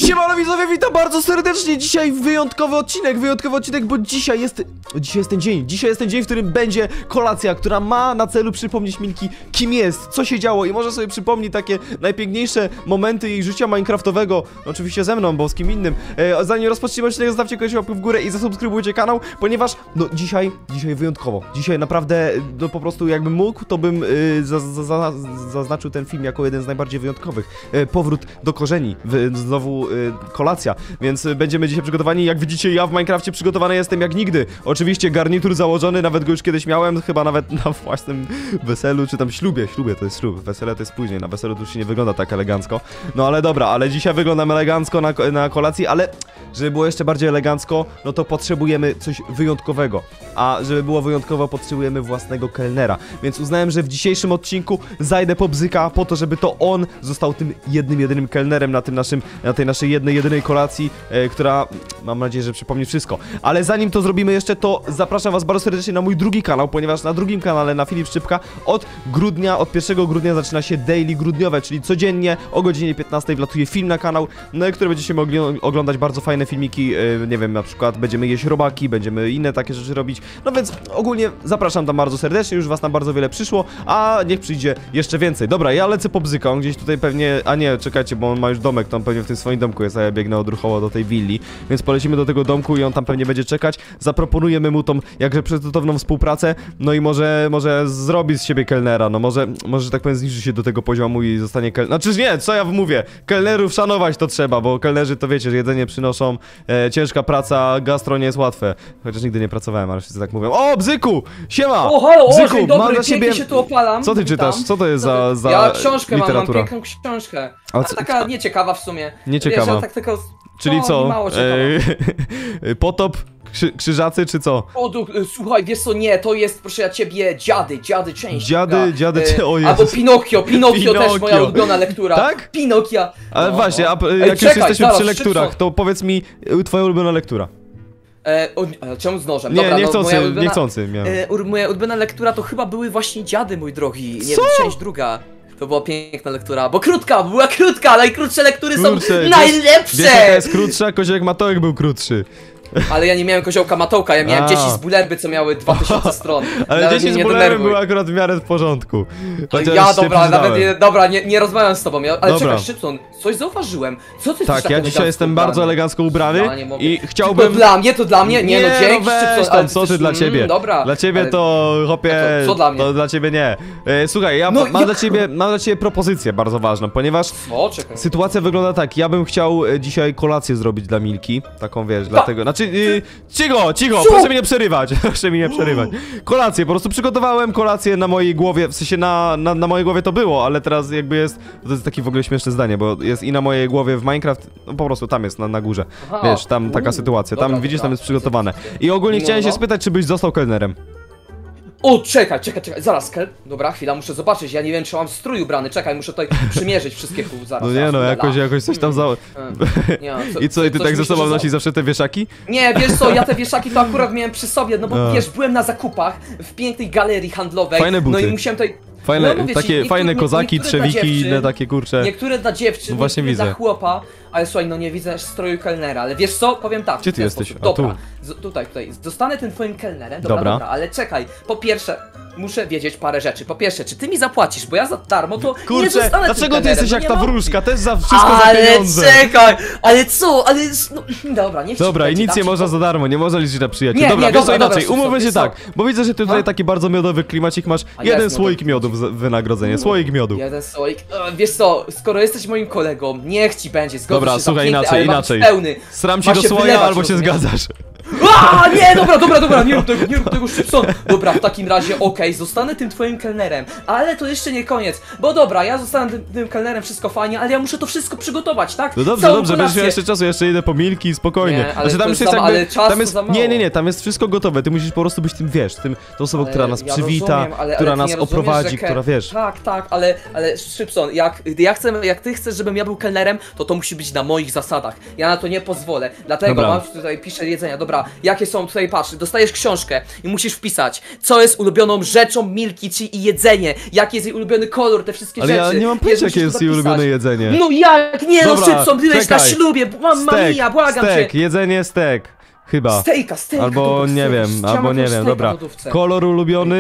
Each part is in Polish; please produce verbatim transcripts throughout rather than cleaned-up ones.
Siemano widzowie, witam bardzo serdecznie. Dzisiaj wyjątkowy odcinek, wyjątkowy odcinek, bo dzisiaj jest, dzisiaj jest ten dzień, dzisiaj jest ten dzień, w którym będzie kolacja, która ma na celu przypomnieć Milki, kim jest, co się działo i może sobie przypomni takie najpiękniejsze momenty jej życia minecraftowego, oczywiście ze mną, bo z kim innym. E, zanim rozpoczniemy odcinek, zostawcie koniecznie łapkę w górę i zasubskrybujcie kanał, ponieważ, no dzisiaj, dzisiaj wyjątkowo, dzisiaj naprawdę, no po prostu jakbym mógł, to bym y, za, za, za, zaznaczył ten film jako jeden z najbardziej wyjątkowych. E, powrót do korzeni, w, znowu y, kolacja, więc y, będziemy dzisiaj przygotowani. Jak widzicie, ja w Minecrafcie przygotowany jestem jak nigdy. Oczywiście garnitur założony, nawet go już kiedyś miałem, chyba nawet na własnym weselu, czy tam ślubie, ślubie to jest ślub, wesele to jest później, na weselu to już się nie wygląda tak elegancko. No ale dobra, ale dzisiaj wyglądam elegancko na, na kolacji, ale żeby było jeszcze bardziej elegancko, no to potrzebujemy coś wyjątkowego. A żeby było wyjątkowo, potrzebujemy własnego kelnera. Więc uznałem, że w dzisiejszym odcinku zajdę po Bzyka po to, żeby to on został tym jednym, jedynym kelnerem na tym naszym, na tej naszej jednej, jedynej kolacji, e, która, mam nadzieję, że przypomni wszystko. Ale zanim to zrobimy jeszcze, to zapraszam was bardzo serdecznie na mój drugi kanał, ponieważ na drugim kanale, na Filip Szczypka, od grudnia, od pierwszego grudnia zaczyna się daily grudniowe, czyli codziennie o godzinie piętnastej wlatuje film na kanał, no, który będziecie mogli oglądać bardzo fajne filmiki, e, nie wiem, na przykład będziemy jeść robaki, będziemy inne takie rzeczy robić, no więc ogólnie zapraszam tam bardzo serdecznie, już was tam bardzo wiele przyszło, a niech przyjdzie jeszcze więcej. Dobra, ja lecę po Bzyka, on gdzieś tutaj pewnie, a nie, czekajcie, bo on ma już domek, tam pewnie w tym swoim domku jest, a ja biegnę odruchowo do tej willi, więc polecimy do tego domku i on tam pewnie będzie czekać, zaproponujemy mu tą jakże przecudowną współpracę, no i może, może zrobi z siebie kelnera, no może, może, że tak powiem, zniży się do tego poziomu i zostanie kelner, znaczy nie, co ja mówię, kelnerów szanować to trzeba, bo kelnerzy to wiecie, że jedzenie przynoszą, e, ciężka praca, gastro nie jest łatwe, chociaż nigdy nie pracowałem, ale wszyscy tak mówią. O, Bzyku! Siema! O, halo, o, Bzyku, dzień dobry, mam dla ciebie... się tu opalam. Co ty Witam. czytasz? Co to jest za, za Ja książkę literatura? mam, mam piękną książkę. A A co- taka nieciekawa w sumie. Nieciekawa. Wiesz, ja tak tylko... Czyli o, co? Mało Ej, potop, krzy, krzyżacy czy co? o, du, słuchaj, wiesz co, nie, to jest, proszę ja ciebie, dziady, dziady część. Dziady, druga. dziady, E, o Albo Jezus. Pinokio, Pinokio też Pinokio. moja ulubiona lektura. Tak? Pinokia. Ale No, właśnie, a no. jak Ej, już czekaj, jesteśmy zaraz, przy lekturach, szybko. to powiedz mi y, twoja ulubiona lektura. E, o, ale czemu z nożem? Nie, Dobra, niechcący, no, moja ulubiona, niechcący miałem. E, ur, moja ulubiona lektura to chyba były właśnie Dziady, mój drogi. Nie Co? wiem, część druga. To była piękna lektura, bo krótka, była krótka, najkrótsze lektury Kurczę, są wiesz- najlepsze! Wiesz jaka jest krótsza? Koziołek Matołek był krótszy. Ale ja nie miałem koziołka Matołka, ja miałem A. dzieci z Bulerby, co miały dwa tysiące stron. Ale Nawet dziesięć mnie z nie Bulerem denerwuj. były akurat w miarę w porządku. Chociaż Ja się dobra, przyznałem. nawet nie, dobra, nie, nie rozmawiam z tobą, ja, ale Dobra. czekaj, Szczypson, coś zauważyłem. Co ty Tak, jesteś ja tak dzisiaj jestem bardzo elegancko ubrany Ja nie mogę. i To chciałbym... dla mnie, to dla mnie, nie, no dzięki, weź Szczypson, tam, ale co ty jesteś- dla mm, ciebie? Dobra. Dla ciebie ale- to, chłopie, A to co dla mnie? to dla ciebie nie. E, słuchaj, ja No mam, jak- dla ciebie, mam dla ciebie propozycję bardzo ważną, ponieważ O, czekaj. sytuacja wygląda tak, ja bym chciał e, dzisiaj kolację zrobić dla Milki, taką wiesz, dlatego, znaczy, y, cicho, cicho, Co? proszę mi nie przerywać, proszę mi nie przerywać. Kolację, po prostu przygotowałem kolację na mojej głowie, w sensie na, na, na mojej głowie to było, ale teraz jakby jest, to jest takie w ogóle śmieszne zdanie, bo jest i na mojej głowie w Minecraft, no po prostu tam jest, na, na górze, Aha. wiesz, tam taka Uuu, sytuacja, tam dobra, widzisz, dobra. tam jest przygotowane. I ogólnie No, chciałem się no. spytać, czy byś został kelnerem. O, czekaj, czekaj, czekaj, zaraz, Kel. Dobra, chwila, muszę zobaczyć, ja nie wiem, czy mam strój ubrany, czekaj, muszę tutaj przymierzyć wszystkie kół, zaraz. No nie zaraz, no, chwila. jakoś, jakoś coś tam za... E, nie, co- I co, i ty coś tak ze myślę, sobą że za- nosisz zawsze te wieszaki? Nie, wiesz co, ja te wieszaki to akurat miałem przy sobie, no bo No. wiesz, byłem na zakupach w pięknej galerii handlowej. Fajne No buty. i musiałem tutaj... Fajne, no, mówię ci, takie niektóre- fajne nie- kozaki, niektóre dla trzewiki, dziewczyn, inne takie kurcze. Niektóre dla dziewczyn, No właśnie niektóre widzę. dla chłopa, ale słuchaj, no nie widzę stroju kelnera, ale wiesz co, powiem tak. Gdzie w ty ten jesteś? sposób. A, tu. Dobra, z, tutaj, tutaj, zostanę tym twoim kelnerem, dobra, Dobra. dobra, ale czekaj, po pierwsze, muszę wiedzieć parę rzeczy. Po pierwsze, czy ty mi zapłacisz, bo ja za darmo to nie Kurczę, zostanę tym dlaczego ty kelnerem, jesteś no jak nie ta ma wróżka? Też za wszystko za ale pieniądze. czekaj, ale co, ale, no, dobra, niech ci Dobra, i będzie, nic dam nie ci można po- za darmo, nie można liczyć na przyjaciół. Nie, Dobra, nie, wiesz co, dobra, dobra, inaczej, szybko, umówmy się wiesz co? tak, bo widzę, że ty tutaj No. taki bardzo miodowy klimacik masz. A Jeden jest, no słoik to- miodu w za- wynagrodzenie, słoik miodu. Jeden słoik. E, Wiesz co, skoro jesteś moim kolegą, niech ci będzie. Zgodzę Dobra, się słuchaj, zamknięty, inaczej, ale ma być inaczej. pełny. Sram ci Ma do się słoja, wylewać, albo się rozumiesz? zgadzasz. A, nie, dobra, dobra, dobra, nie rób tego, nie rób tego, Szczypson. Dobra, w takim razie, okej, zostanę tym twoim kelnerem, ale to jeszcze nie koniec, bo dobra, ja zostanę tym, tym kelnerem, wszystko fajnie, ale ja muszę to wszystko przygotować, tak? No dobrze, Całą dobrze, będziesz miał kolację. jeszcze czasu, jeszcze idę po Milki, spokojnie. Nie, ale Znaczy, to tam jest już jest za- jakby, ale czasu tam jest, za mało. nie, nie, nie, tam jest wszystko gotowe, ty musisz po prostu być tym, wiesz, tym, tą osobą, Ale która nas ja przywita, rozumiem, ale, która ale ty nas nie rozumiesz, oprowadzi, że ke- która, wiesz. Tak, tak, ale, ale Szczypson, jak ja chcę, jak ty chcesz, żebym ja był kelnerem, to to musi być na moich zasadach. Ja na to nie pozwolę. Dlatego Dobra. mam tutaj piszę jedzenia. Dobra, jakie są tutaj, patrz, dostajesz książkę i musisz wpisać, co jest ulubioną rzeczą Milki, czy i jedzenie, jaki jest jej ulubiony kolor, te wszystkie Ale rzeczy. ja nie mam pojęcia, jakie jest jej ulubione jedzenie. No jak? Nie Dobra, no, Szybson, byłeś na czekaj. ślubie, mamma mia, błagam Steak, cię. jedzenie steak. Chyba. Stejka, stejka. Albo dobra, nie stejka. wiem, Chciałam albo nie jakąś wiem, stejka dobra. w lodówce. Kolor ulubiony,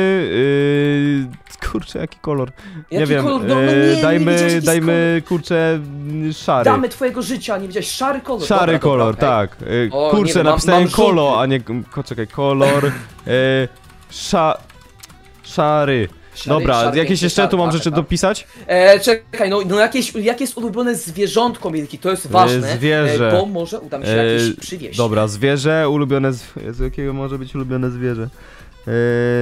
yy, kurczę, jaki kolor? Nie Jaki wiem, kolor? No, no nie, yy, nie wiedziałeś, dajmy, jaki dajmy, kurczę, szary. Damy twojego życia, nie wiedziałeś, szary kolor. Szary dobra, kolor, dobra, okej. tak. Yy, O, nie kurczę, wiem, mam- napisałem mam kolo, żółty. a nie, ko, czekaj, kolor, yy, sza, szary. Szary, Dobra, szary, jakieś piękny, jeszcze szary, tu mam tak, rzeczy tak. dopisać? E, czekaj, no, no jakieś, jakie jest ulubione zwierzątko Milki, to jest ważne, zwierzę. e, bo może uda mi się E, jakieś przywieźć. Dobra, zwierzę, ulubione, z... Jezu, jakiego może być ulubione zwierzę? Yy,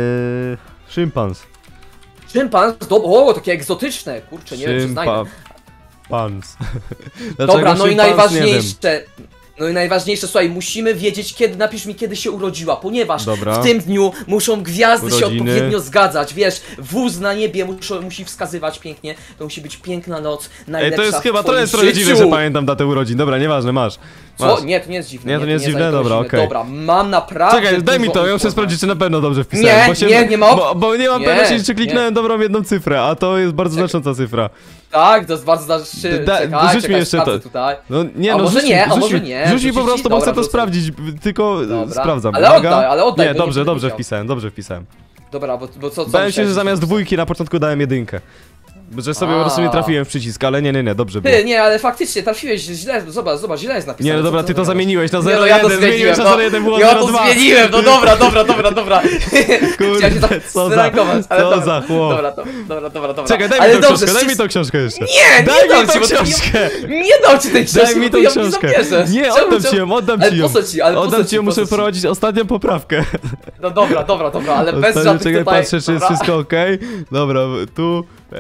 szympans. Szympans, do, o, takie egzotyczne, kurczę, nie wiem, czy znajdę. Szympa... Pans. Dobra, no i szympans? Nie wiem. najważniejsze, no i najważniejsze, słuchaj, musimy wiedzieć, kiedy, napisz mi, kiedy się urodziła, ponieważ Dobra. w tym dniu muszą gwiazdy się Urodziny. odpowiednio zgadzać, wiesz, wóz na niebie muszą, musi wskazywać pięknie, to musi być piękna noc, Ej, najlepsza to jest w chyba, to twoim jest trochę życiu. dziwne, że pamiętam datę urodzin. Dobra, nieważne, masz. Co? masz. Nie, to nie jest dziwne. Nie, to nie jest dziwne? za to Dobra, dziwne. okej. Dobra, mam naprawdę. Czekaj, daj mi dużo to, ja muszę informacji. sprawdzić, czy na pewno dobrze wpisałem. Nie, bo się, nie, nie ma op- Bo, bo nie mam Nie, pewności, czy nie. kliknąłem dobrą jedną cyfrę, a to jest bardzo Czekaj. znacząca cyfra. Tak, to jest bardzo znaczy. Da- czekaj, rzuć mi czekaj, jeszcze sprawdzę to. tutaj. No nie, A no może rzuć nie, mi, a rzuć może mi, nie, Rzuć mi rzucić po ci? prostu, bo Dobra, chcę to rzucę. sprawdzić, tylko Dobra. sprawdzam. Ale Uwaga. oddaj, ale oddaj, Nie, bo nie dobrze, będę dobrze wiedział. wpisałem, dobrze wpisałem. Dobra, bo, bo co, co Bałem się, że myślałeś? zamiast dwójki na początku dałem jedynkę. Że sobie po prostu nie A. trafiłem w przycisk, ale nie, nie, nie, dobrze było. Ty, nie, ale faktycznie trafiłeś źle, zobacz, zobacz, źle jest napisane. Nie, no co dobra, ty to zrobiłeś? zamieniłeś na Nie, zero no ja to jeden, zmieniłeś zmieniłem, na no. zero jeden, było Ja zero to dwa. zmieniłem, no dobra, dobra, dobra, dobra. Chciałem się tam co za, zrankować, ale co dobra. za chłop. Dobra, to, dobra, dobra, dobra. Czekaj, daj ale mi tą dobrze, książkę, daj mi wszyscy- tą książkę jeszcze. Nie, Daj nie dam mi tą ci, bo to książkę. Nie, nie dam ci tej książki, Daj mi bo tą ja książkę. Nie, zabierze. Nie, Czemu- oddam czemu- ci ją, oddam ale ci ją. po co ci, ale po Oddam co ci ją, po muszę co ci? wprowadzić ostatnią poprawkę. No dobra, dobra, dobra, ale bez Ostatnio, żadnych czekaj, tutaj... patrzę, czy jest dobra. wszystko okej. Dobra, tu, e,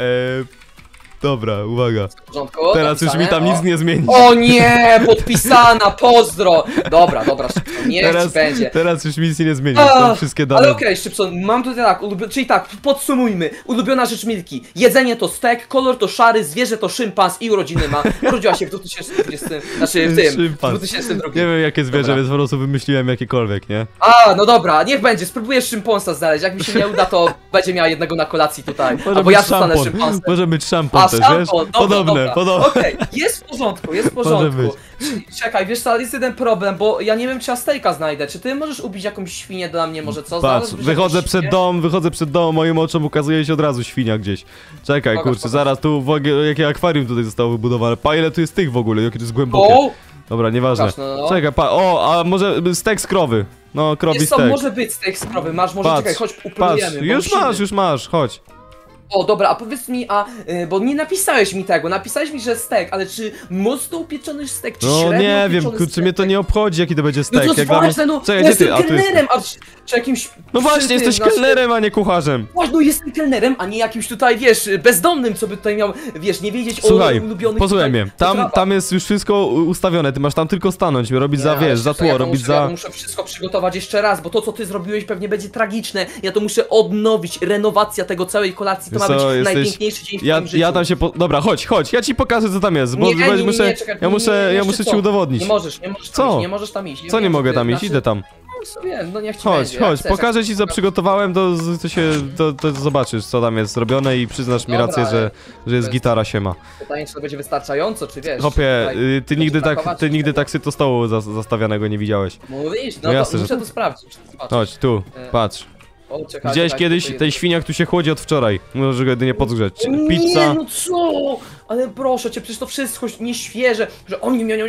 dobra, uwaga. W porządku, Teraz już mi tam napisane, nic nie zmieni. O nie, podpisana, pozdro! Dobra, dobra, Szybson, niech ci Teraz, będzie. teraz już nic nie zmieni, A, są wszystkie dane. Ale okej, Szybson, mam tutaj tak, ulubio... czyli tak, podsumujmy. Ulubiona rzecz Milki. Jedzenie to stek, kolor to szary, zwierzę to szympans i urodziny ma. Urodziła się w dwa tysiące dwudziestym, znaczy w tym, w Szympans. dwa tysiące drugim. Nie wiem jakie zwierzę, Dobra. więc po prostu wymyśliłem jakiekolwiek, nie? A, no dobra, niech będzie, spróbuję szymponsa znaleźć. Jak mi się nie uda, to będzie miała jednego na kolacji tutaj. Może Albo być ja zostanę szampon, szympansem. może być szampon A, też, wiesz? szampon, dobra, Podobne, dobra. podobne. Okej, jest w porządku, jest w Może porządku. być. Czekaj, wiesz co, ale jest jeden problem, bo ja nie wiem, czy ja stejka znajdę. Czy ty możesz ubić jakąś świnię dla mnie, może co? Patrz, Znalazłbyś wychodzę jakąś przed świnię? dom, wychodzę przed dom, moim oczom ukazuje się od razu świnia gdzieś. Czekaj, Pokaż, kurczę, pokaż. zaraz tu w ogóle, jakie akwarium tutaj zostało wybudowane. Pa, ile tu jest tych w ogóle, jakie to jest głębokie. O! Dobra, nieważne. Pokaż, no, no. Czekaj, pa, o, a może stek z krowy. No, krowi Jest to, stek. może być steak z krowy, masz, może czekaj, Patrz, chodź, patrz, upolujemy. bo już musimy. masz, już masz, chodź. O, dobra, a powiedz mi, a, y, bo nie napisałeś mi tego, napisałeś mi, że stek, ale czy mocno upieczony stek, czy No średnio nie wiem, upieczony kurczę, stek? mnie to nie obchodzi, jaki to będzie No stek. to jak dla mnie... ważne, no, Czekaj, ja gdzie jestem ty? A tu jest. kelnerem, a czy, czy jakimś... No właśnie, przy tym, jesteś znaczy- kelnerem, a nie kucharzem. Właśnie, no jestem kelnerem, a nie jakimś tutaj, wiesz, bezdomnym, co by tutaj miał, wiesz, nie wiedzieć Słuchaj, o ulubionych... posłuchaj tutaj mnie, tam, potrawach. tam jest już wszystko u- ustawione, ty masz tam tylko stanąć, robić za, Nie, ale wiesz, za co, tło, ja to robić muszę, Ja za... to muszę wszystko przygotować jeszcze raz, bo to, co ty zrobiłeś, pewnie będzie tragiczne. Ja to muszę odnowić, renowacja tego całej kolacji, to Wiesz ma być co, jesteś- najpiękniejszy dzień w Ja, twoim życiu. ja tam się po... Dobra, chodź, chodź, ja ci pokażę co tam jest, bo Nie, nie, bo nie, muszę, nie, czekaj, ja nie, muszę, nie, ja jeszcze muszę co? ci udowodnić. Nie możesz, nie możesz Co? tam iść, nie możesz tam iść. Co nie wiem, mogę ty, tam iść? znaczy- Idę tam. No sobie, no niech ci Chodź, będzie, jak chodź, chcesz, pokażę jak ci co chcesz. przygotowałem, to, to się, to, to zobaczysz co tam jest zrobione i przyznasz mi Dobra, rację, że, że jest jest- gitara siema. Pytanie, czy to będzie wystarczająco, czy wiesz? Hopie, tutaj y, ty będzie nigdy tak, brakować ty nigdy tego. tak syto stołu za- zastawianego nie widziałeś. Mówisz? No, No to jasne, że- muszę to sprawdzić, muszę to zobaczyć. Chodź, tu, E, patrz. O, czekaj, Widziałeś czekaj, kiedyś, tutaj ten jest- świniak tu się chłodzi od wczoraj. Możesz go jedynie podgrzeć. Nie, Pizza. no co? Ale proszę cię, przecież to wszystko nieświeże, że oni miał...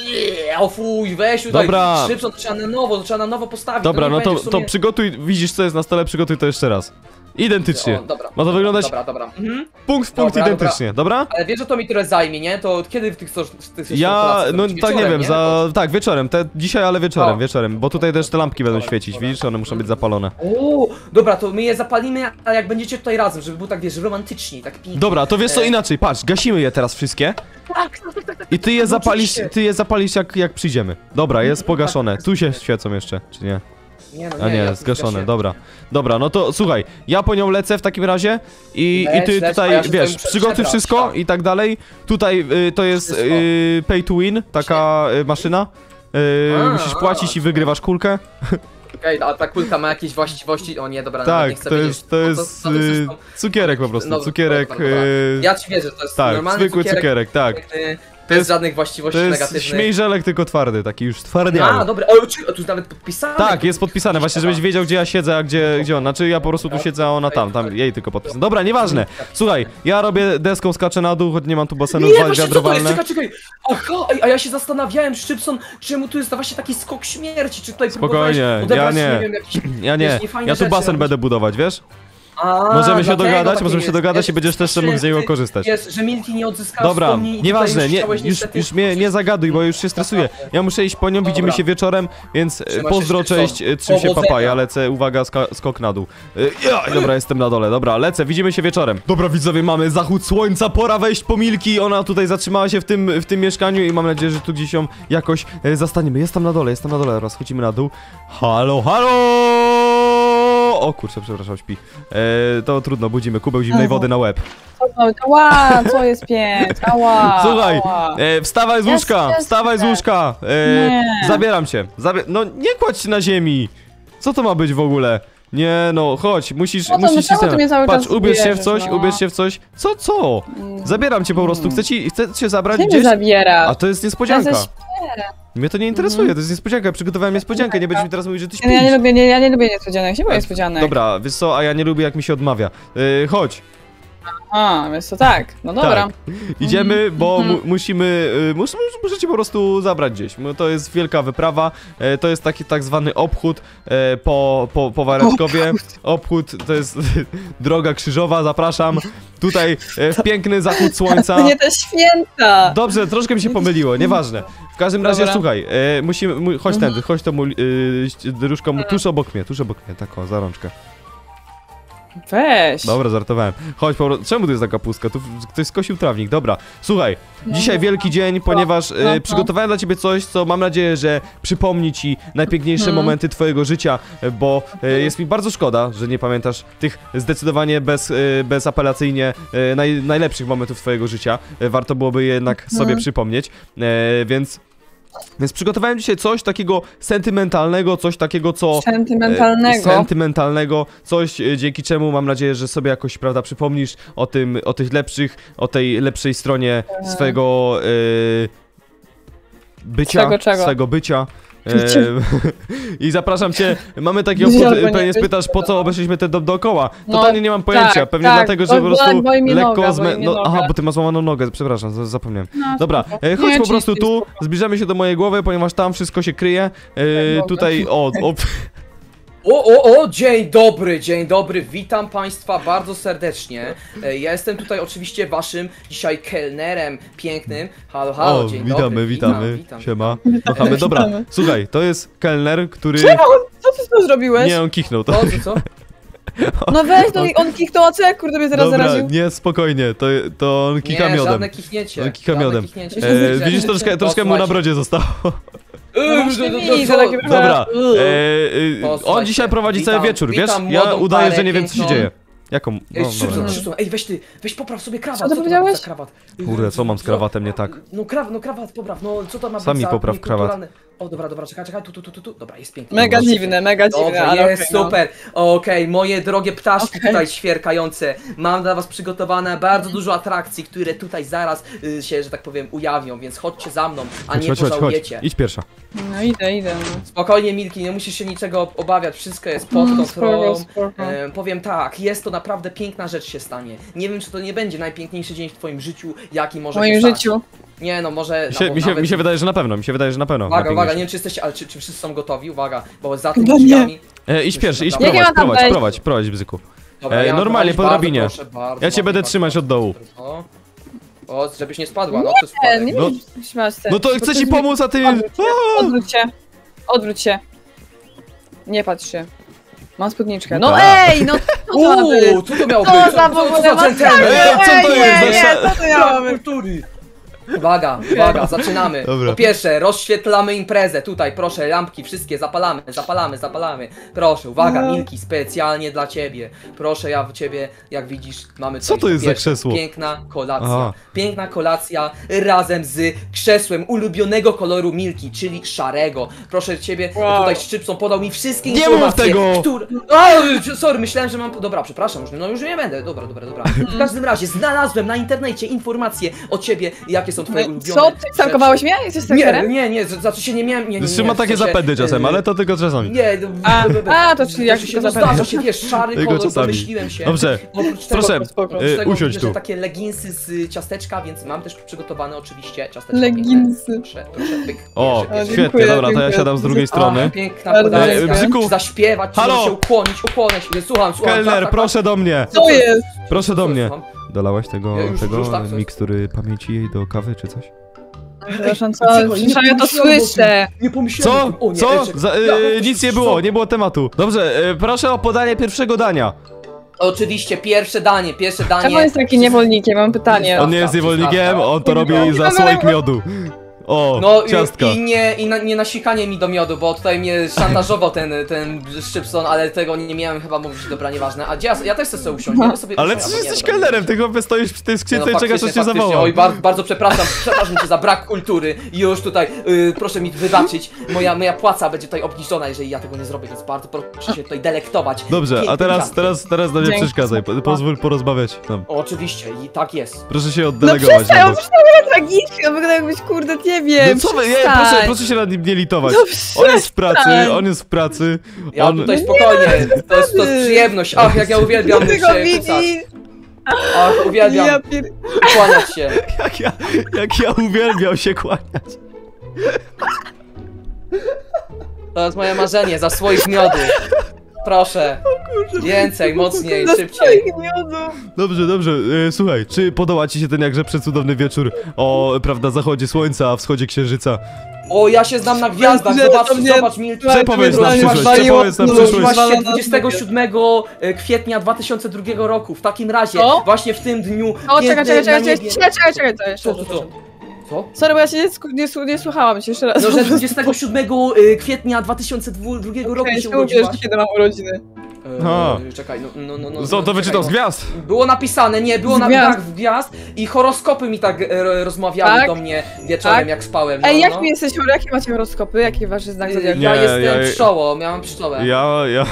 O fuj, weź tutaj, Dobra. Szybson, to trzeba na nowo, to trzeba na nowo postawić. Dobra, no niech to, będzie w to sumie- przygotuj, widzisz co jest na stole, przygotuj to jeszcze raz. Identycznie. O, dobra. Ma to wyglądać Dobra, dobra. Mhm. punkt w punkt Dobra, identycznie, dobra? Ale wiesz, że to mi tyle zajmie, nie? To od kiedy ty chcesz, ty chcesz tą Ja, kolację no zrobić? tak nie Wieczorem, wiem, za, tak wieczorem, te, dzisiaj, ale wieczorem, O. wieczorem, bo tutaj też te lampki będą Dobra, świecić, dobra. widzisz, one muszą być zapalone. O, dobra, to my je zapalimy, a jak będziecie tutaj razem, żeby było tak, wiesz, romantycznie, tak pięknie. Dobra, to wiesz co E. inaczej, patrz, gasimy je teraz wszystkie Tak, tak, tak, tak. i ty je No zapalisz, oczywiście. ty je zapalisz jak, jak przyjdziemy. Dobra, jest tak, pogaszone, tak. tu się świecą jeszcze, czy nie? Nie, no A nie, ja tu zgaszone, zgasiłem. dobra. Dobra, no to słuchaj, ja po nią lecę w takim razie i, Leć, i ty leć, a tutaj, ja się wiesz, tutaj muszę przygotuj przebrać, wszystko tak. i tak dalej. Tutaj y, to jest Wszystko. y, pay to win, taka y, maszyna. Yy, A, musisz płacić i wygrywasz kulkę. Okej, okay, a ta kulka ma jakieś właściwości? O nie, dobra, Tak, nie chcę to wiedzieć. jest, to No jest co ty yy, chcesz tam- cukierek po prostu, No, cukierek. dobra, dobra. Yy, Ja ci wierzę, to jest tak, normalny zwykły cukierek, cukierek, tak. piękny, bez żadnych właściwości To jest negatywnych. śmiejżelek, tylko twardy, taki już A, twardiały. dobra, o, czy, o, tu jest nawet podpisane. Tak, jest podpisane, właśnie żebyś wiedział gdzie ja siedzę, a gdzie, gdzie on. Znaczy ja po prostu tu siedzę, a ona tam, tam jej tylko podpisane. Dobra, nieważne. Słuchaj, ja robię deską, skaczę na dół, choć nie mam tu basenu, Nie, dwa właśnie co to jest? wiadrowalne. Czekaj, czekaj. Aha, ej, a ja się zastanawiałem, Szczypson, czemu tu jest właśnie taki skok śmierci, czy tutaj próbowałeś Spokojnie, odebrać, ja nie. nie wiem, jakiś, Ja nie, jakieś niefajne ja tu rzeczy basen robić? będę budować, wiesz? A, Możemy się dlatego dogadać, takie możemy się jest. dogadać i Jest będziesz też mógł z niego święty, korzystać. Jest, że Milki nie odzyskała Dobra, wspomnień i nieważne, tutaj nie, chciałeś już, niestety- już mnie nie zagaduj, bo już się stresuję. Ja muszę iść po nią, widzimy Dobra. się wieczorem, więc e, Trzyma się pozdro, Szczypson. cześć, e, trzym się Powodzenia. papa, ja lecę, uwaga, ska skok na dół. E, Ja, dobra, jestem na dole, dobra, lecę, widzimy się wieczorem. Dobra, widzowie, mamy zachód słońca, pora wejść po Milki, ona tutaj zatrzymała się w tym, w tym mieszkaniu i mam nadzieję, że tu gdzieś ją jakoś e, zastaniemy. Jestem na dole, jestem na dole, teraz chodzimy na dół. Halo, halo! O kurczę, przepraszam, śpi. E, to trudno, budzimy kubeł zimnej wody na łeb. Ała, co jest pięć? Ała. Słuchaj, ała. e, wstawaj z Jest, łóżka, jest, wstawaj z jest. łóżka. E, Nie. zabieram cię. Zabie no nie kładź się na ziemi. Co to ma być w ogóle? Nie no, chodź, musisz, No to musisz czemu ty mnie cały Patrz, czas ubierz się w bierzesz, coś, no? ubierz się w coś. Co, co? Zabieram cię po prostu, chcę ci, chcę cię zabrać Ty mnie gdzieś. zabierasz. A to jest niespodzianka. Ja coś- Mnie to nie interesuje, to jest niespodzianka, ja przygotowałem niespodziankę, nie będziesz mi teraz mówić, że ty śpisz. Ja nie lubię, nie, ja nie lubię niespodzianek, nie lubię niespodzianek. Dobra, wiesz co, a ja nie lubię jak mi się odmawia. E, chodź. A, więc to tak, no dobra. Tak. Idziemy, bo mu musimy, y, mus muszę cię po prostu zabrać gdzieś. Mo- To jest wielka wyprawa, e, to jest taki tak zwany obchód e, po, po, po Wareczkowie. Obchód to jest droga krzyżowa, zapraszam. Tutaj e, w piękny zachód słońca. To nie te święta. Dobrze, troszkę mi się pomyliło, nieważne. W każdym razie, Dobra. słuchaj, e, musimy, mu chodź tędy, chodź to mu, y, dróżką, tuż obok mnie, tuż obok mnie, tak o, za rączkę. Weź. Dobra, żartowałem. Chodź, po... czemu tu jest taka pustka? Tu ktoś skosił trawnik, dobra. Słuchaj, dzisiaj wielki dzień, ponieważ e, no. przygotowałem dla ciebie coś, co mam nadzieję, że przypomni ci najpiękniejsze Mhm. momenty twojego życia, e, bo e, jest mi bardzo szkoda, że nie pamiętasz tych zdecydowanie bez, e, bezapelacyjnie e, naj, najlepszych momentów twojego życia. E, warto byłoby je jednak sobie Mhm. przypomnieć, e, więc... Więc przygotowałem dzisiaj coś takiego sentymentalnego, coś takiego, co... Sentymentalnego. E, sentymentalnego, coś e, dzięki czemu mam nadzieję, że sobie jakoś, prawda, przypomnisz o tym, o tych lepszych, o tej lepszej stronie swego e, bycia, Swego czego? swego bycia. E, Bycia. I zapraszam cię, mamy taki Być obchód, albo nie pewnie być. spytasz, po co obeszliśmy ten dom dookoła. No, Totalnie nie mam pojęcia, tak, pewnie tak, dlatego, że bo- po prostu boi mnie lekko noga, zmę... boi mnie No, noga. aha, bo ty masz złamaną nogę, przepraszam, za- zapomniałem. No, Dobra, spoko. e, chodź Nie, po ci- prostu ci tu, spoko. zbliżamy się do mojej głowy, ponieważ tam wszystko się kryje. E, Mogę. tutaj, o, o, O, o, o, dzień dobry, dzień dobry, witam Państwa bardzo serdecznie. E, Ja jestem tutaj oczywiście Waszym dzisiaj kelnerem pięknym. Halo, halo, o dzień witamy, dobry. witamy, witam, siema. Kochamy, dobra, Witamy. słuchaj, to jest kelner, który... Co ty tu zrobiłeś? Nie, on kichnął, to... O, co, co? No weź, no i on kichnął, a co jak kurde mnie teraz Dobra, zaraził? nie, spokojnie, to, to on kicha Nie, miodem. żadne kichnięcie. On kicha żadne miodem. kichnięcie. E, Żadne widzisz, troszkę, kichnięcie. troszkę mu na Posłuchajcie. brodzie zostało. Yy, No właśnie to- to- widzę, to- takie- Dobra, Uuu. e, e, on Posłuchajcie, dzisiaj prowadzi witam- cały wieczór, wiesz? witam Ja młodą udaję, parę że nie wiem, co się piękną. dzieje. Jaką? No, Ej, dobra. Szczypson, Szczypson, ej, weź ty, weź popraw sobie krawat. Co ty to ma być powiedziałeś? za krawat? Kurde, co mam z krawatem nie tak? No, kraw, no krawat popraw, no co to ma być Sami za popraw niekulturalny- O, dobra, dobra, czekaj, czekaj, tu, tu, tu, tu, tu. Dobra, jest pięknie. Mega Dobra, dziwne, mega dziwne, Dobrze, ale jest okej, no. super. Okej, moje drogie ptaszki Okej. tutaj świerkające. Mam dla was przygotowane bardzo dużo atrakcji, które tutaj zaraz y, się, że tak powiem, ujawnią, więc chodźcie za mną, a Chodź, nie chodź, chodź, chodź, pożałujecie. idź pierwsza. No idę, idę. No. Spokojnie, Milki, nie musisz się niczego obawiać, wszystko jest pod Mm, kontrolą. spoko, spoko. E, powiem tak, jest to naprawdę piękna rzecz się stanie. Nie wiem, czy to nie będzie najpiękniejszy dzień w twoim życiu, jaki może W moim się stać. życiu. Nie no, może... Mi się, no, mi, się, nawet- mi się wydaje, że na pewno, mi się wydaje, że na pewno. Uwaga, uwaga, najpiękniejsze. nie wiem czy jesteście, ale czy, czy wszyscy są gotowi? Uwaga, bo za tymi Chyba nie. drzwiami... E, idź pierwszy, idź Jak ja prowadź, mam tam prowadź, wejść? prowadź, prowadź, bzyku. Dobra, E, ja mam normalnie, prowadzić, po bardzo drabinie. proszę, bardzo, Ja cię bardzo, będę bardzo trzymać od dołu. O, o, żebyś nie spadła, no to Nie, spadek. nie No- no, śmiać No to chcę ci pomóc, a ty... Odwróć się, A! odwróć się. Odwróć się. Nie patrz się. Mam spódniczkę. No Tak. ej, no co to ma być? Uuu, co to miało Co być? za w ogóle co za masakra? dżentelmen? Ej, co to Ej, jest nie, za nie, sza- co to miało być? kultury. Uwaga, uwaga, zaczynamy. Dobra. Po pierwsze, rozświetlamy imprezę. Tutaj, proszę, lampki wszystkie zapalamy, zapalamy, zapalamy. Proszę, uwaga, No. Milki, specjalnie dla ciebie. Proszę, ja w ciebie, jak widzisz, mamy Co coś. to jest Po za pierwsze, krzesło? Piękna kolacja. Aha. Piękna kolacja razem z krzesłem ulubionego koloru Milki, czyli szarego. Proszę ciebie, Wow. tutaj Szczypson podał mi wszystkie Nie mów informacje, tego! które... A, sorry, myślałem, że mam... Dobra, przepraszam, już, no już nie będę. Dobra, dobra, dobra. W każdym razie, znalazłem na internecie informacje o ciebie, jakie są twoje ulubione Co? Ty stalkowałeś mnie? Jesteś Nie, stalkerem? nie, nie, za co się nie miałem, nie, nie, nie. Trzyma w takie sensie, zapędy czasem, y, ale to tylko czasami. Nie, no, A, b- b- a, to czyli jak się tylko no, zapędy. zdarza się, wiesz, szary Tylko kolor, czasami. domyśliłem się. Dobrze, Oprócz tego, proszę, spoko. oprócz y, tego usiądź widzę, że tu. takie leginsy z ciasteczka, więc mam też przygotowane oczywiście ciasteczka. Leginsy. piękne. Proszę, proszę, pyk. O, Bierze, bierze. świetnie, dziękuję, dobra, to ja dziękuję. siadam z drugiej strony. A, piękna Bardzo podacja. dziękuję. Bzyku. Zaśpiewać, czy Halo. może się ukłonić, ukłonić. Słucham, słucham. Kelner, tak, tak, proszę do mnie! Co jest? Proszę do mnie. Słucham. Dolałaś tego, Ja już- tego już tak, coś. mikstury pamięci jej do kawy czy coś? Przepraszam, co? Czekaj, nie Przecież ja to pomyślałem o tym. słyszę. Nie pomyślałem o Co? tym. O, nie, Co? czekaj. Za, Ja, y, no, nic nie co? było, nie było tematu. Dobrze, y, proszę o podanie pierwszego dania. Oczywiście, pierwsze danie, pierwsze danie. Czemu jest taki niewolnikiem? Mam pytanie. On nie jest Przystawka, niewolnikiem, przystawka. on to robi za słoik miodu. O, No ciastka. i, i nie, i na, nie nasikanie mi do miodu, bo tutaj mnie szantażował ten, ten Szczypson, ale tego nie miałem chyba mówić, dobra, nieważne. A gdzie ja, ja też chcę sobie usiąść, mogę sobie Ale usiąść, ty albo nie, jesteś dobra, nie. kelnerem, ty chyba stoisz przy tej Nie, skrzynce no, i czekasz, aż faktycznie, cię faktycznie. zawoła. Oj, bardzo, bardzo przepraszam, przepraszam cię za brak kultury i już tutaj, y, proszę mi wybaczyć, moja, moja płaca będzie tutaj obniżona, jeżeli ja tego nie zrobię, więc bardzo proszę się tutaj delektować. Dobrze, a pięknym teraz, ciastem. teraz, teraz do mnie Dzięki. przeszkadzaj, po- pozwól porozmawiać tam. Oczywiście, i tak jest. Proszę się No oddelegować. przestań, na on bok. przecież w ogóle tragicznie, on wygląda jakbyś, kurde, nie wiem. No co wy, nie, przestań. proszę, proszę się nad nim nie litować. No On jest w pracy, przestań. on jest w pracy. Ja on... tutaj spokojnie, to jest, to jest przyjemność, ach jak ja uwielbiam Ty się go kucać. widzisz? Ach, uwielbiam Ja pier... kłaniać się. Jak ja, jak ja uwielbiam się kłaniać. To jest moje marzenie, za słoik miodu. Proszę. Więcej, mocniej, Na szybciej. swoich miodu. Dobrze, dobrze, e, słuchaj, czy podoba ci się ten jakże przecudowny wieczór o, prawda, zachodzie słońca, a wschodzie księżyca? O, ja się znam na gwiazdach, Że zobacz, to mnie- zobacz Milki. Przepowiedz na Normalnie przyszłość, waliło- przepowiedz na no, przyszłość. właśnie- Właśnie dwudziestego siódmego kwietnia dwa tysiące drugiego roku, w takim razie, Co? właśnie w tym dniu. O, czekaj, piękne czekaj, czekaj, na czekaj, niebie- czekaj, czekaj, czekaj, to jeszcze Co, raz, co, co? proszę. Co? Sorry, bo ja się nie, sku- nie, słu- nie słuchałam cię jeszcze raz. No, że dwudziestego siódmego y, kwietnia dwa tysiące drugiego roku Okej, się okay, mówisz, urodziłaś. kiedy mam urodziny. A. Eee, czekaj, no, no, no, no. Co, no, to wyczytał z czekaj, gwiazd? no. Było napisane, nie, było Z na gwiazd. tak w gwiazd i horoskopy mi tak e, rozmawiały Tak? do mnie wieczorem, Tak? jak spałem. No, Ej, jak no. mi jesteś chory? Jakie macie horoskopy? Jaki wasz znak Y, zodiaku? Nie, Ja jestem ja- pszczołą, miałam pszczołę. Ja, ja,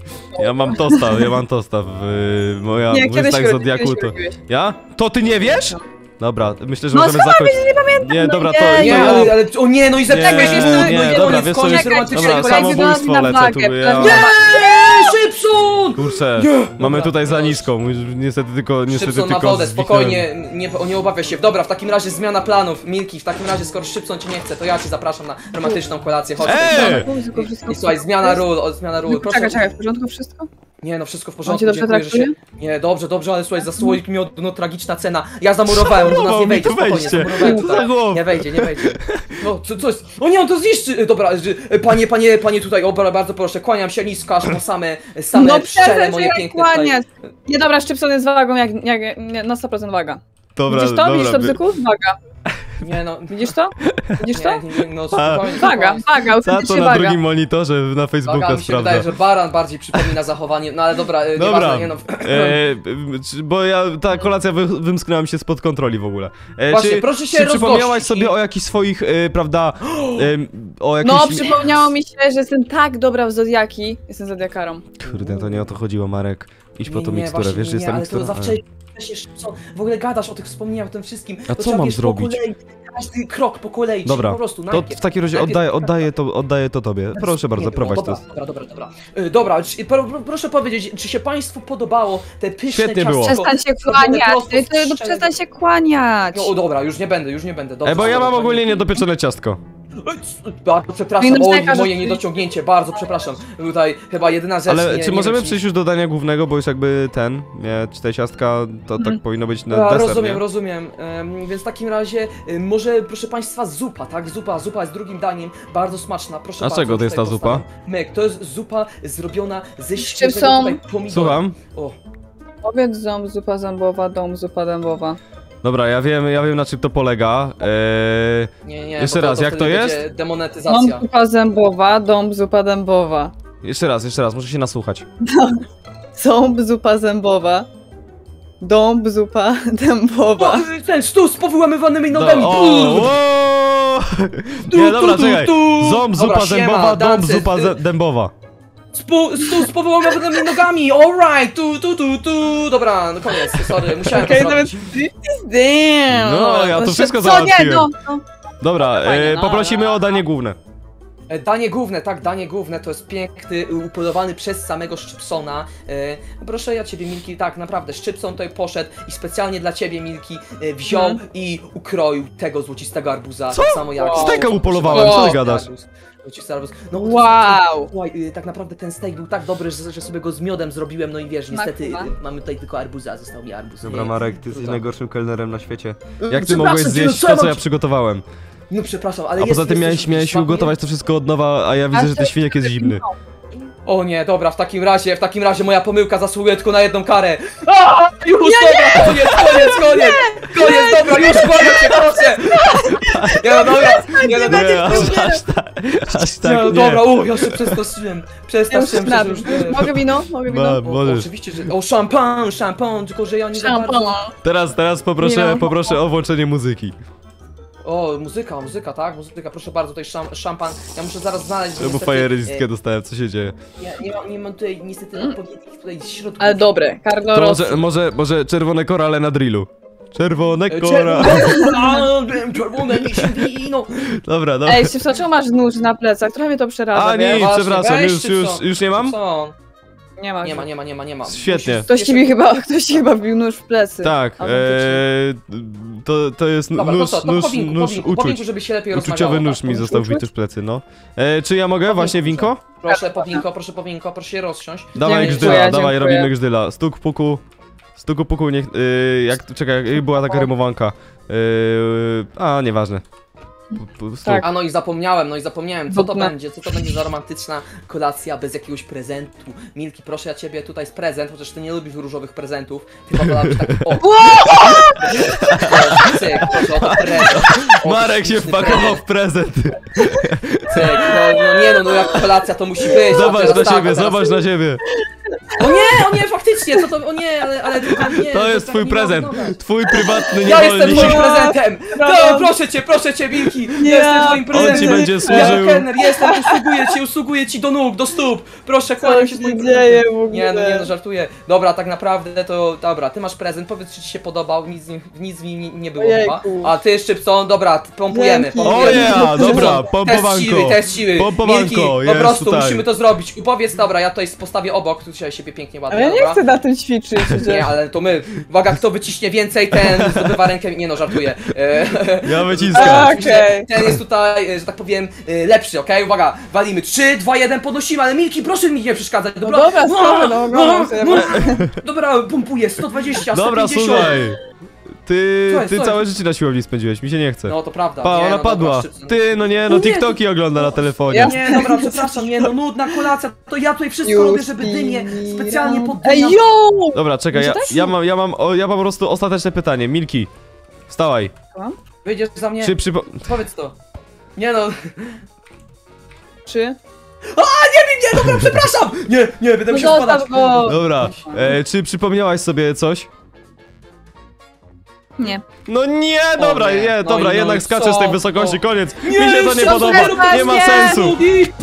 ja mam tosta, ja mam tosta w y, moja, Nie, mój kiedyś znak się zodiaku kiedyś to... urodziłeś. Ja? To ty nie wiesz? Dobra, myślę, że No możemy słuchaj, zakończyć. nie pamiętam, Nie, no dobra, nie, to... to Nie, ja... ale, ale, o nie, no i Nie, zepnąłeś jest, no i nie, nie, dobra, koniec, wiesz co, koniec jest- romantycznej dobra, kolekcji. samobójstwo na lecę wagę, tu, ja... nie. Nie, Szybson! Kurczę, Nie. mamy Dobra, tutaj za no. nisko, mój- niestety tylko, niestety Szybson na tylko wodę, zwichnąłem. spokojnie, nie, nie obawiaj się. Dobra, w takim razie zmiana planów, Milki, w takim razie skoro Szybson cię nie chce, to ja cię zapraszam na romantyczną kolację, chodź. Ej! Tylko wszystko I słuchaj, zmiana ról, o, zmiana ról, proszę. Czekaj, czekaj, w porządku wszystko? Nie no, wszystko w On porządku, cię dobrze dziękuję, że się... traktuje? Nie, dobrze, dobrze, ale słuchaj, za słoik miodu, no tragiczna cena. Ja zamurowałem, on do nas Zachował nie mi wejdzie, tu spokojnie, wejście. zamurowałem tutaj. Zachował. Nie wejdzie, nie wejdzie. No, co, co jest? O nie, on to zniszczy! Dobra, że- panie, panie, panie tutaj, o, bardzo proszę, kłaniam się nisko, aż po same, same No pszczele przestań moje się piękne tutaj. kłaniać. Nie, dobra, Szczypson jest wagą jak, jak nie, na sto procent waga. Dobra, Widzisz to? dobra, Widzisz to, by- Bzyku? Waga. Nie no, Widzisz to? Widzisz to? nie, nie, nie, no spokojnie. Waga, spokojnie. waga, Za to autentycznie na waga. drugim monitorze na Waga Facebooka mi się sprawdza. wydaje, że baran bardziej przypomina zachowanie, no ale dobra, e, Dobra, nieważne, nie no. e, czy- bo ja, ta kolacja wy, wymsknęła mi się spod kontroli w ogóle. E, Właśnie, czy, proszę się czy przypomniałaś rozgościć sobie i- o jakichś swoich, e, prawda, e, o jakichś... No, przypomniało mi się, że jestem tak dobra w zodiaki. Jestem zodiakarą. Kurde, to nie o to chodziło, Marek. Idź po Nie, tą nie, miksturę, właśnie wiesz, że nie, jest ta ale mikstura? to za wcześnie, wcześnie, co, w ogóle gadasz o tych wspomnieniach, o tym wszystkim. A to co trzeba, mam wiesz, zrobić? Po kolei, każdy krok po kolei, Dobra, czyli po prostu to najpierw, w takim razie najpierw- oddaję, oddaję, to, oddaję to tobie. Proszę bardzo, Nie, prowadź no, to. dobra, dobra, dobra, dobra. Y, Dobra, czy, pro, pro- proszę powiedzieć, czy się państwu podobało te pyszne Świetnie było. ciastko? Przestań się zrobione kłaniać. prosto Ty, z ty, no pszczeler? przestań się kłaniać. No o, dobra, już nie będę, już nie będę. Dobrze, E, bo ja dobra, mam pani- ogólnie niedopieczone ciastko. Bardzo przepraszam, No i oj, narzekasz, moje że- niedociągnięcie, bardzo przepraszam. Tutaj chyba jedyna rzecz, Ale nie, czy nie możemy wiem, przejść już do dania głównego, bo już jakby ten, nie, czy te ciastka, to tak Mhm. powinno być na A, deser, rozumiem, nie? rozumiem. Em, więc w takim razie y, może proszę państwa zupa, tak? Zupa, zupa jest drugim daniem, bardzo smaczna, proszę A bardzo. czego to jest tutaj ta zupa? postawiam Myk, to jest zupa zrobiona ze czym świeżego są? tutaj pomidora. Słucham? O, Powiedz ząb, zupa zębowa, dom, zupa dębowa. Dobra, ja wiem, ja wiem na czym to polega. Eee, Nie, nie, Jeszcze bo raz, jak wtedy to jest? będzie Dom demonetyzacja. zupa zębowa, dom zupa dębowa. jeszcze raz, jeszcze raz, muszę się nasłuchać. Ząb zupa zębowa. Dąb zupa dębowa. O, ten stół z powyłamywanymi Do, nogami. o, Tu, o, tu, nie, dobra, tu, czekaj. tu. Ząb, Dobra, zupa siema, zębowa, dom, dance, zupa ty- ze- dębowa. Spu, stół z powyłamywanymi nogami. Alright, tu, tu, tu, tu. Dobra, no koniec, sorry, musiałem Okej, to nawet... zrobić. Damn! No, ja to Znaczy, wszystko co? Nie, załatwiłem. no, no. Dobra, Fajnie, e, no, poprosimy no, o danie główne. E, Danie główne, tak, danie główne to jest piękny, upolowany przez samego Szczypsona. E, proszę ja ciebie, Milki, tak, naprawdę, Szczypson tutaj poszedł i specjalnie dla ciebie, Milki, e, wziął Mhm. i ukroił tego złocistego arbuza. Co? Tak samo jak... Steka upolowałem, co ty Złocisty gadasz? arbuz, Złocisty arbuz. No, Wow. Słuchaj, y, tak naprawdę ten steak był tak dobry, że, że sobie go z miodem zrobiłem, no i wiesz, niestety Makula. y, mamy tutaj tylko arbuza, został mi arbuz. Dobra, nie? Marek, ty jesteś Trudno. najgorszym kelnerem na świecie. Y, Jak ty przepraszam mogłeś cię, zjeść no co ja to, co mam ja przygotowałem? No przepraszam, ale A jest... poza tym jest miałeś, coś miałeś smaku, nie? ugotować to wszystko od nowa, a ja widzę, że ten świniak jest zimny. O nie, dobra, w takim razie, w takim razie moja pomyłka zasługuje tylko na jedną karę. A, już, dobra, koniec, koniec, koniec, koniec, dobra, już, kłaniam się, proszę. Nie no, dobra, nie no, dobra, Nie, aż, aż tak, aż nie, tak no, nie. dobra, u, ja się przestraszyłem, Ja już przestraszyłem się, że już... już Mogę wino? Mogę wino? Ma, O, możesz. oczywiście, że... O, szampan, szampan, tylko że ja nie za bardzo... Szampana. Teraz, teraz poproszę, Wino. poproszę o włączenie muzyki. O, muzyka, muzyka, tak, muzyka, proszę bardzo, tutaj szam, szampan. Ja muszę zaraz znaleźć, bo Czemu niestety, fajerystkę e, dostałem, co się dzieje? Ja nie mam, nie mam tutaj niestety Mm. odpowiednich tutaj środków. Ale dobre, Carlo To Rossi. może, może, może czerwone korale na drillu. Czerwone E, kora. Czerwone, czerwone, niech się wino. Dobra, dobra. Ej, Szybson, czemu masz nóż na plecach? Trochę mnie to przeraża, A nie, wiesz? Właśnie, przepraszam, weź, już, czy już, co? już nie mam? Co? Nie ma. Nie ma, nie ma, nie ma, nie ma. Świetnie. Musisz- Ktoś ci mi chyba, ktoś ci chyba wbił nóż w plecy. Tak, Autentycznie. eee, to, to jest Dobra, nóż, to co, to nóż, po winku, po nóż winku, po winku, uczuć. żeby się lepiej Uczuciowy rozmawiało, nóż tak? mi Uczuć, został uczuć? wbity w plecy, no. E, czy ja mogę? Właśnie winko? Proszę po winko, proszę po winko, proszę się rozsiąść. Dawaj Dziękuję, grzdyla, dziękuję. dawaj, robimy grzdyla. Stuk puku, stuku puku, niech, yy, jak, czekaj, jak była taka rymowanka. Yy, a, nieważne. P- p- Stuk. Tak. A no i zapomniałem, no i zapomniałem, co to Dobra. będzie, co to będzie za romantyczna kolacja bez jakiegoś prezentu. Milki, proszę ja ciebie, tutaj jest prezent, chociaż ty nie lubisz różowych prezentów. Chyba wolałabyś taki, o! Cyk, proszę, oto prezent. O, Marek się śliczny wpakował prezent. w prezent. Cyk, no, no nie no, no jak kolacja to musi być. a Zobacz teraz na tak, siebie, a teraz- zobacz na siebie. O nie, o nie, faktycznie, co to, o nie, ale, ale tylko nie. To jest tak twój nie prezent. mogę. Twój prywatny Ja jestem niewolnik. twoim prezentem! No, proszę cię, proszę cię, Wilki! Nie. Jestem twoim prezentem! On ci będzie Ja służył. kelner, jestem, usługuję ci, usługuję ci do nóg, do stóp! Proszę, kłaniam Co się z się moim dzieje prezentem. w ogóle? Nie, no nie, no żartuję. Dobra, tak naprawdę to, dobra, ty masz prezent, powiedz, czy ci się podobał, nic, w nim- nic w nim nie, nie było Ojejku. chyba. A ty, Szczypson, dobra, t- pompujemy, Dzięki. pompujemy. O ja, dobra, Test pompowanko. siły, test siły. Pompowanko, Milki, po jest prostu tutaj. musimy to zrobić. Powiedz, dobra, ja tutaj postawię obok, tu się siebie pięknie ładnie, Ale ja nie dobra? chcę na tym ćwiczyć przecież. Nie, ale to my. Uwaga, kto wyciśnie więcej, ten zdobywa rękę. Nie no, żartuję. E, Ja wyciskam. Tak. oczywiście Okej. Ten jest tutaj, e, że tak powiem, e, lepszy, okej? Uwaga, walimy. trzy, dwa, jeden, podnosimy, ale Milki, proszę mi nie przeszkadzać. No Dobra, dobra, spoko, no oglądam sobie. Dobra, pompuję, sto dwadzieścia, Dobra, sto pięćdziesiąt. słuchaj. Ty, Słuchaj, ty słuchaj. całe życie na siłowni spędziłeś, mi się nie chce. No to prawda. Pa, nie, ona no, padła. dobra, szczypson. Ty, no nie, No no nie, TikToki ogląda na telefonie. Ja- Nie, dobra, przepraszam, nie no, nudna kolacja, to ja tutaj wszystko robię, żeby dynię specjalnie pod Ej, yo! Dobra, czekaj, ja, ja mam, ja mam, o, ja mam po prostu ostateczne pytanie. Milki, wstawaj. Wyjdziesz za mnie, Czy przypo... powiedz to. Nie no, Czy? nie, dobra, przepraszam! Nie, nie, będę No musiał zostaw spadać. go! Dobra, e, czy przypomniałaś sobie coś? Nie. No nie, dobra, nie. nie, No dobra, i no jednak i skaczę z tej co? wysokości, O. koniec. Nie, Mi się to nie szansa, podoba, szansa, nie ma nie! sensu. I-